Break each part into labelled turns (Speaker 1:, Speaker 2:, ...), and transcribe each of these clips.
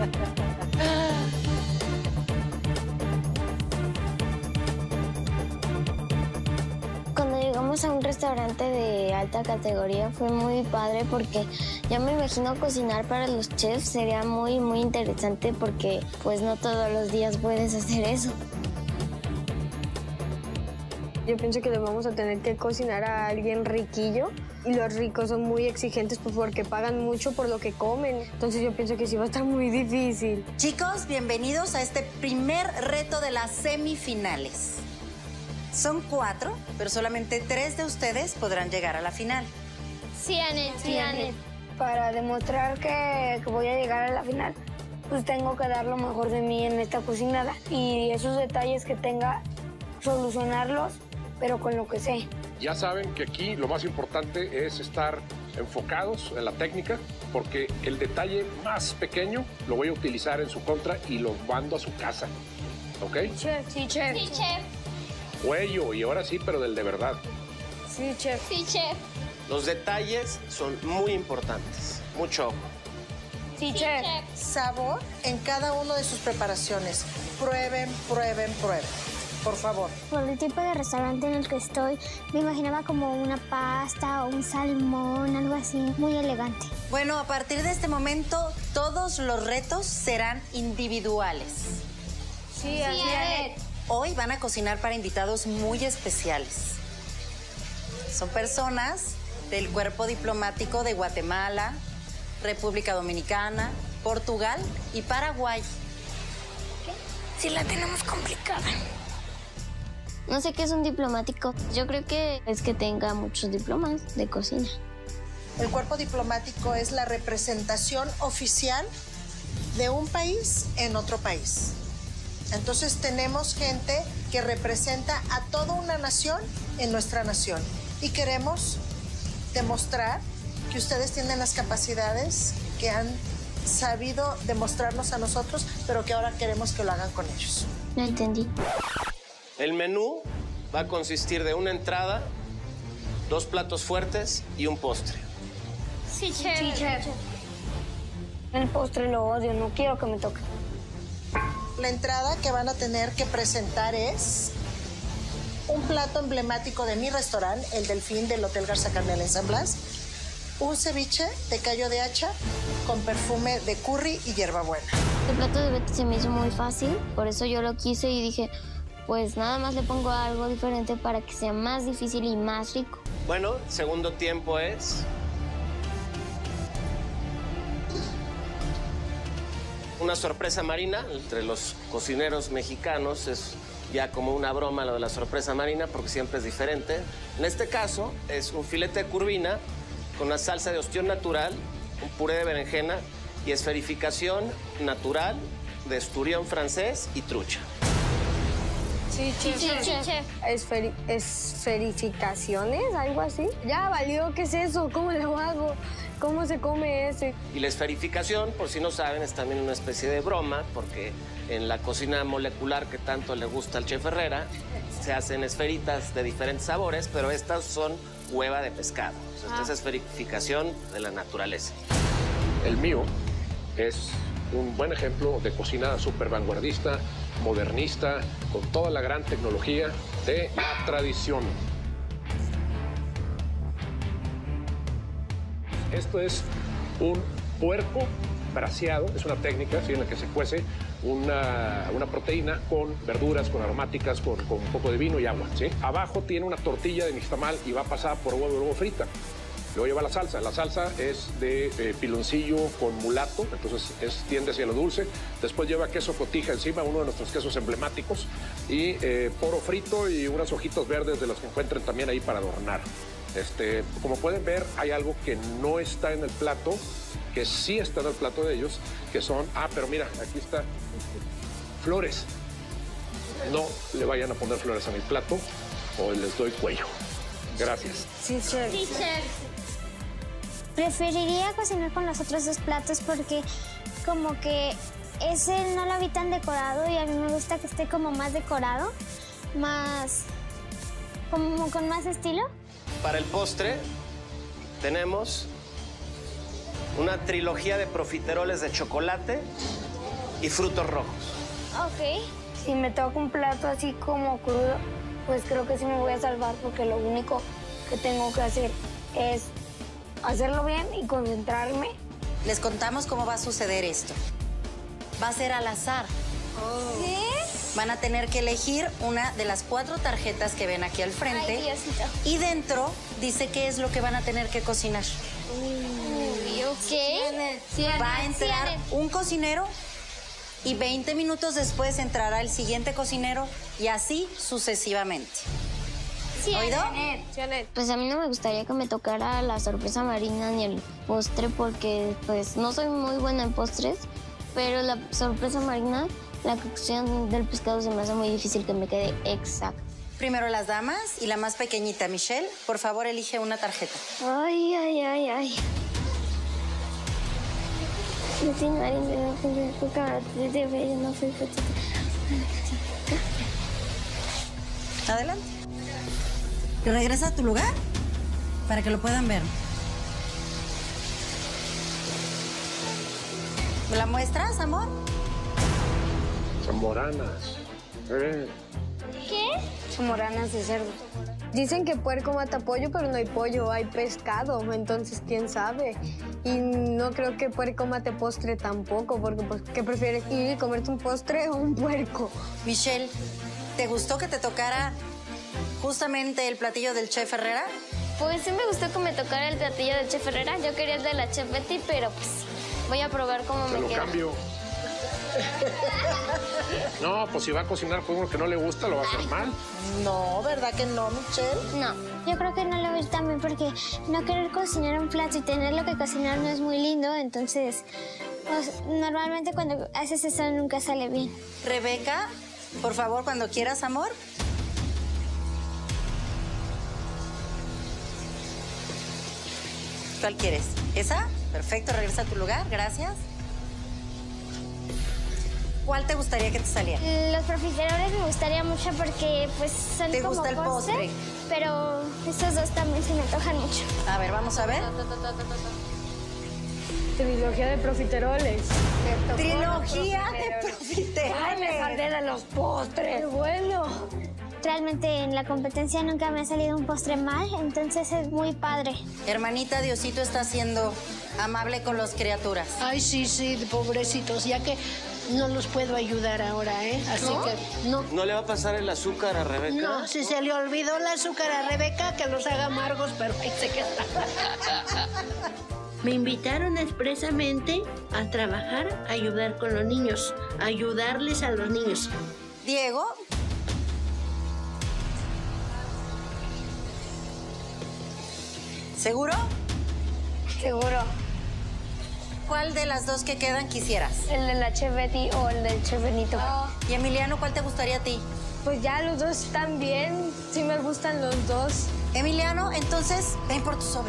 Speaker 1: Cuando llegamos a un restaurante de alta categoría fue muy padre porque ya me imagino cocinar para los chefs sería muy interesante porque pues no todos los días puedes hacer eso.
Speaker 2: Yo pienso que le vamos a tener que cocinar a alguien riquillo y los ricos son muy exigentes porque pagan mucho por lo que comen. Entonces yo pienso que sí va a estar muy difícil.
Speaker 3: Chicos, bienvenidos a este primer reto de las semifinales. Son 4, pero solamente 3 de ustedes podrán llegar a la final.
Speaker 1: Sí, Anet, sí, Anet.
Speaker 2: Para demostrar que voy a llegar a la final, pues tengo que dar lo mejor de mí en esta cocinada. Y esos detalles que tenga, solucionarlos, pero con lo que sé.
Speaker 4: Ya saben que aquí lo más importante es estar enfocados en la técnica, porque el detalle más pequeño lo voy a utilizar en su contra y lo mando a su casa. ¿Ok?
Speaker 2: Chef, sí, chef.
Speaker 1: Sí, chef.
Speaker 4: Cuello, y ahora sí, pero del de verdad.
Speaker 2: Sí, chef.
Speaker 1: Sí, chef.
Speaker 5: Los detalles son muy importantes. Mucho ojo.
Speaker 2: Sí, chef.
Speaker 6: Sabor en cada una de sus preparaciones. Prueben, prueben, prueben. Por favor.
Speaker 1: Por el tipo de restaurante en el que estoy, me imaginaba como una pasta o un salmón, algo así, muy elegante.
Speaker 3: Bueno, a partir de este momento, todos los retos serán individuales.
Speaker 2: Sí, así es.
Speaker 3: Hoy van a cocinar para invitados muy especiales. Son personas del cuerpo diplomático de Guatemala, República Dominicana, Portugal y Paraguay.
Speaker 1: Sí la tenemos complicada. No sé qué es un diplomático. Yo creo que es que tenga muchos diplomas de cocina.
Speaker 6: El cuerpo diplomático es la representación oficial de un país en otro país. Entonces tenemos gente que representa a toda una nación en nuestra nación. Y queremos demostrar que ustedes tienen las capacidades que han sabido demostrarnos a nosotros, pero que ahora queremos que lo hagan con ellos.
Speaker 1: No entendí.
Speaker 5: El menú va a consistir de una entrada, 2 platos fuertes y un postre.
Speaker 1: Sí, chef.
Speaker 2: Sí, chef. El postre lo odio, no quiero que me toque.
Speaker 6: La entrada que van a tener que presentar es un plato emblemático de mi restaurante, el Delfín del Hotel Garza Carnel en San Blas, un ceviche de callo de hacha con perfume de curry y hierbabuena.
Speaker 1: El plato de Betty se me hizo muy fácil, por eso yo lo quise y dije, pues nada más le pongo algo diferente para que sea más difícil y más rico.
Speaker 5: Bueno, segundo tiempo es... una sorpresa marina entre los cocineros mexicanos. Es ya como una broma lo de la sorpresa marina porque siempre es diferente. En este caso es un filete de curvina con una salsa de ostión natural, un puré de berenjena y esferificación natural de esturión francés y trucha.
Speaker 2: Sí, chef.
Speaker 1: Sí, chef.
Speaker 2: Esferificaciones, algo así. Ya valió, ¿qué es eso? ¿Cómo lo hago? ¿Cómo se come ese?
Speaker 5: Y la esferificación, por si no saben, es también una especie de broma, porque en la cocina molecular que tanto le gusta al chef Herrera, se hacen esferitas de diferentes sabores, pero estas son hueva de pescado. Esta es esferificación de la naturaleza.
Speaker 4: El mío es un buen ejemplo de cocina súper vanguardista, modernista, con toda la gran tecnología de la tradición. Esto es un puerco braseado, es una técnica en la que se cuece una proteína con verduras, con aromáticas, con un poco de vino y agua, ¿sí? Abajo tiene una tortilla de nixtamal y va pasada por huevo frita. Luego lleva la salsa. La salsa es de piloncillo con mulato, entonces tiende hacia lo dulce. Después lleva queso cotija encima, uno de nuestros quesos emblemáticos, y poro frito y unas hojitas verdes de las que encuentren también ahí para adornar. Como pueden ver, hay algo que no está en el plato, que sí está en el plato de ellos, que son, pero mira, aquí está, flores. No le vayan a poner flores a mi plato o les doy cuello. Gracias.
Speaker 2: Sí, chef.
Speaker 1: Sí, chef.
Speaker 7: Preferiría cocinar con los otros 2 platos porque como que ese no lo vi tan decorado y a mí me gusta que esté como más decorado, como con más estilo.
Speaker 5: Para el postre tenemos una trilogía de profiteroles de chocolate y frutos rojos.
Speaker 7: Ok.
Speaker 2: Si me toca un plato así como crudo, pues creo que sí me voy a salvar porque lo único que tengo que hacer es hacerlo bien y concentrarme.
Speaker 3: Les contamos cómo va a suceder esto. Va a ser al azar.
Speaker 7: ¿Qué?
Speaker 3: Van a tener que elegir una de las 4 tarjetas que ven aquí al frente.
Speaker 7: Ay, Diosito.
Speaker 3: Y dentro dice qué es lo que van a tener que cocinar.
Speaker 7: Uy, ok.
Speaker 3: Va a entrar un cocinero y 20 minutos después entrará el siguiente cocinero y así sucesivamente. ¿Oído?
Speaker 1: Pues a mí no me gustaría que me tocara la sorpresa marina ni el postre porque pues no soy muy buena en postres, pero la sorpresa marina, la cocción del pescado se me hace muy difícil que me quede exacto.
Speaker 3: Primero las damas y la más pequeñita, Michelle, por favor elige una tarjeta.
Speaker 1: Ay, ay, ay, ay.
Speaker 3: Adelante. Regresa a tu lugar para que lo puedan ver. ¿Me la muestras, amor?
Speaker 4: Son moranas.
Speaker 7: ¿Qué?
Speaker 2: Son moranas de cerdo.
Speaker 8: Dicen que puerco mata pollo, pero no hay pollo, hay pescado, entonces quién sabe. Y no creo que puerco mate postre tampoco, porque pues, ¿qué prefieres? ¿Ir y comerte un postre o un puerco?
Speaker 3: Michelle, ¿te gustó que te tocara justamente el platillo del chef Herrera?
Speaker 1: Pues sí me gustó que me tocara el platillo de Chef Herrera. Yo quería el de la Chef Betty, pero pues voy a probar cómo
Speaker 4: Se
Speaker 1: me
Speaker 4: lo
Speaker 1: queda.
Speaker 4: cambio. No, pues si va a cocinar con uno que no le gusta, lo va a hacer mal.
Speaker 6: No, ¿verdad que no, Michelle?
Speaker 7: No, yo creo que no lo voy también porque no querer cocinar un plato y tenerlo que cocinar no es muy lindo, entonces pues, normalmente cuando haces eso nunca sale bien.
Speaker 3: Rebeca, por favor, cuando quieras, amor. ¿Cuál quieres? ¿Esa? Perfecto, regresa a tu lugar, gracias. ¿Cuál te gustaría que te saliera?
Speaker 7: Los profiteroles me gustaría mucho porque pues son
Speaker 3: ¿Te
Speaker 7: como
Speaker 3: gusta el postre?
Speaker 7: pero esos dos también se me antojan mucho.
Speaker 3: A ver, vamos a ver.
Speaker 8: Trilogía de profiteroles.
Speaker 3: Trilogía de
Speaker 2: Ay, me
Speaker 3: profiteroles.
Speaker 2: salvé de los postres.
Speaker 8: ¡Qué bueno!
Speaker 7: Realmente en la competencia nunca me ha salido un postre mal, entonces es muy padre.
Speaker 3: Hermanita, Diosito está siendo amable con las criaturas.
Speaker 9: Ay, sí, pobrecitos, ya que no los puedo ayudar ahora, ¿eh? Así que no.
Speaker 5: ¿No le va a pasar el azúcar a Rebeca?
Speaker 9: No, si se le olvidó el azúcar a Rebeca, que los haga amargos, pero ahí se queda. Me invitaron expresamente a trabajar, a ayudar con los niños, a ayudarles a los niños.
Speaker 3: Diego. ¿Seguro?
Speaker 2: Seguro.
Speaker 3: ¿Cuál de las dos que quedan quisieras?
Speaker 2: El de la Chef Betty o el del Chef Benito.
Speaker 3: Y Emiliano, ¿cuál te gustaría a ti?
Speaker 8: Pues ya los dos están bien, sí me gustan los dos.
Speaker 3: Emiliano, entonces ven por tu sobre.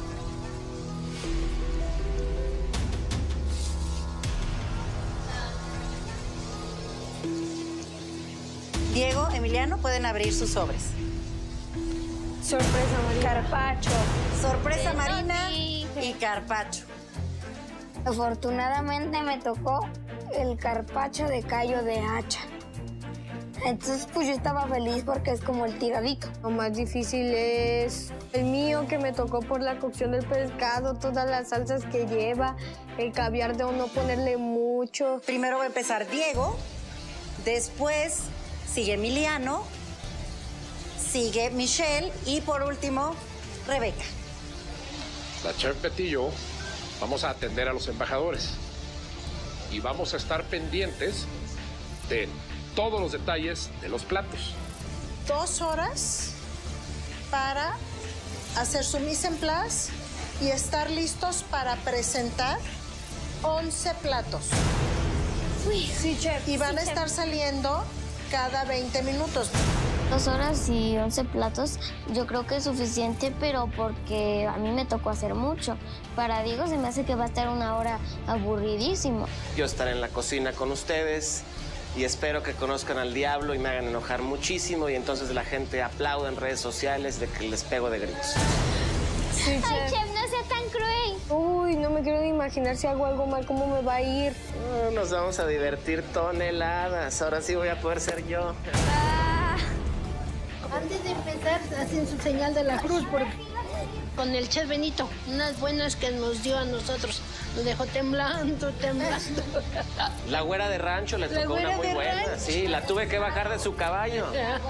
Speaker 3: Diego, Emiliano, pueden abrir sus sobres.
Speaker 2: Sorpresa, María. Carpacho.
Speaker 3: Sorpresa marina y carpacho.
Speaker 2: Afortunadamente me tocó el carpacho de callo de hacha. Entonces, pues yo estaba feliz porque es como el tiradito.
Speaker 8: Lo más difícil es el mío, que me tocó por la cocción del pescado, todas las salsas que lleva, el caviar de no ponerle mucho.
Speaker 3: Primero va a empezar Diego, después sigue Emiliano, sigue Michelle y por último Rebeca.
Speaker 4: La Chef Betty y yo vamos a atender a los embajadores y vamos a estar pendientes de todos los detalles de los platos.
Speaker 6: 2 horas para hacer su mise en place y estar listos para presentar 11 platos.
Speaker 2: Sí, chef.
Speaker 6: Y van a estar saliendo cada 20 minutos.
Speaker 1: 2 horas y 11 platos, yo creo que es suficiente, pero porque a mí me tocó hacer mucho. Para Diego se me hace que va a estar 1 hora aburridísimo.
Speaker 5: Yo estaré en la cocina con ustedes y espero que conozcan al diablo y me hagan enojar muchísimo y entonces la gente aplauda en redes sociales de que les pego de gritos.
Speaker 8: Sí,
Speaker 7: Ay, chef, no sea tan cruel.
Speaker 8: Uy, no me quiero ni imaginar si hago algo mal, cómo me va a ir.
Speaker 5: Nos vamos a divertir toneladas. Ahora sí voy a poder ser yo.
Speaker 9: Antes de empezar, hacen su señal de la cruz con el chef Benito. Unas buenas que nos dio a nosotros. Nos dejó temblando.
Speaker 5: La güera de rancho le tocó una muy buena. Rancho. Sí, la tuve que bajar de su caballo.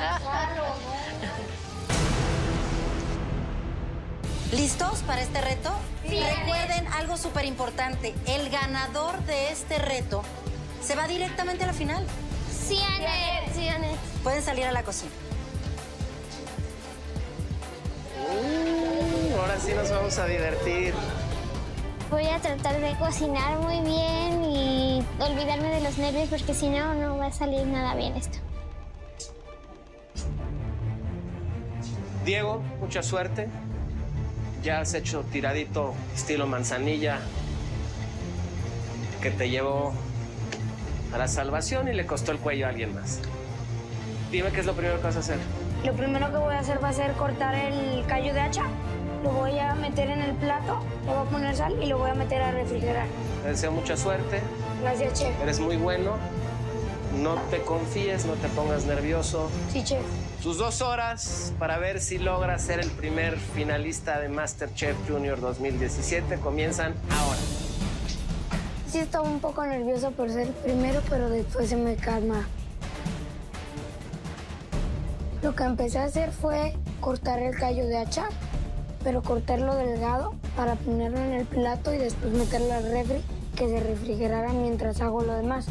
Speaker 3: ¿Listos para este reto? Sí. Recuerden algo súper importante. El ganador de este reto se va directamente a la final.
Speaker 7: Sí, Anet. Sí, Anet.
Speaker 3: Pueden salir a la cocina.
Speaker 5: Ahora sí nos vamos a divertir.
Speaker 7: Voy a tratar de cocinar muy bien y olvidarme de los nervios porque si no, no va a salir nada bien esto.
Speaker 5: Diego, mucha suerte. Ya has hecho tiradito estilo manzanilla que te llevó a la salvación y le costó el cuello a alguien más. Dime qué es lo primero que vas a hacer.
Speaker 2: Lo primero que voy a hacer va a ser cortar el callo de hacha. Lo voy a meter en el plato, le voy a poner sal y lo voy a meter a refrigerar.
Speaker 5: Te deseo mucha suerte.
Speaker 2: Gracias, chef.
Speaker 5: Eres muy bueno. No te confíes, no te pongas nervioso.
Speaker 2: Sí, chef.
Speaker 5: Tus 2 horas para ver si logras ser el primer finalista de MasterChef Junior 2017 comienzan ahora.
Speaker 2: Sí, estaba un poco nervioso por ser primero, pero después se me calma. Lo que empecé a hacer fue cortar el callo de hacha, pero cortarlo delgado para ponerlo en el plato y después meterlo al refri, que se refrigerara mientras hago lo demás.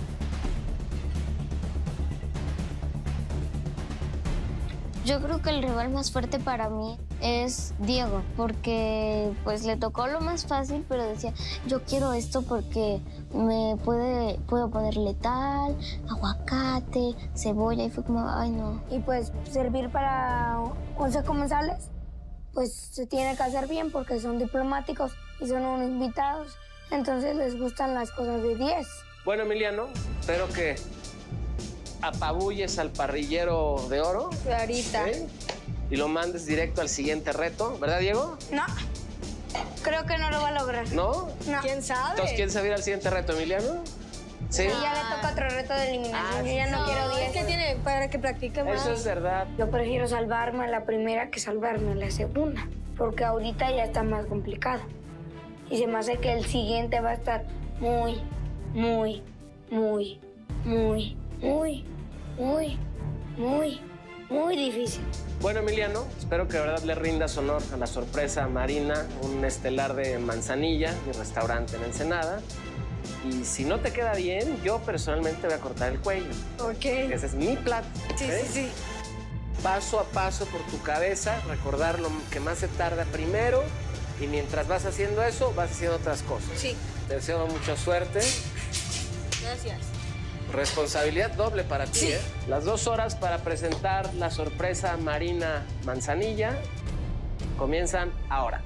Speaker 1: Yo creo que el rival más fuerte para mí es Diego, porque pues le tocó lo más fácil, pero decía, yo quiero esto porque puedo ponerle tal, aguacate, cebolla, y fue como, ay no.
Speaker 2: Y pues servir para 11 comensales, pues se tiene que hacer bien porque son diplomáticos y son unos invitados, entonces les gustan las cosas de 10.
Speaker 5: Bueno, Emiliano, espero que apabulles al parrillero de oro.
Speaker 8: Clarita.
Speaker 5: ¿Sí? Y lo mandes directo al siguiente reto, ¿verdad, Diego?
Speaker 2: No, creo que no lo va a lograr.
Speaker 5: ¿No?
Speaker 2: No.
Speaker 8: ¿Quién sabe?
Speaker 5: Entonces, ¿quién se va a ir al siguiente reto, Emiliano? Sí.
Speaker 2: Y ya le toca otro reto de eliminación. Yo ya no quiero 10.
Speaker 8: Es que tiene para que practique más.
Speaker 5: Eso es verdad.
Speaker 2: Yo prefiero salvarme a la primera que salvarme a la segunda, porque ahorita ya está más complicado. Y se me hace que el siguiente va a estar muy, muy, muy, muy, muy, muy, muy, muy difícil.
Speaker 5: Bueno, Emiliano, espero que de verdad le rindas honor a la sorpresa Marina, un estelar de Manzanilla, mi restaurante en Ensenada. Y si no te queda bien, yo personalmente voy a cortar el cuello.
Speaker 8: Ok.
Speaker 5: Ese es mi plato.
Speaker 8: Sí,
Speaker 5: ¿eh?
Speaker 8: sí, sí.
Speaker 5: Paso a paso por tu cabeza, recordar lo que más se tarda primero. Y mientras vas haciendo eso, vas haciendo otras cosas.
Speaker 8: Sí.
Speaker 5: Te deseo mucha suerte.
Speaker 8: Gracias.
Speaker 5: Responsabilidad doble para ti,
Speaker 8: Sí.
Speaker 5: ¿eh? Las 2 horas para presentar la sorpresa Marina Manzanilla comienzan ahora.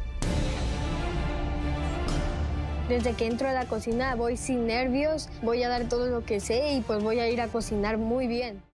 Speaker 8: Desde que entro a la cocina voy sin nervios, voy a dar todo lo que sé y pues voy a ir a cocinar muy bien.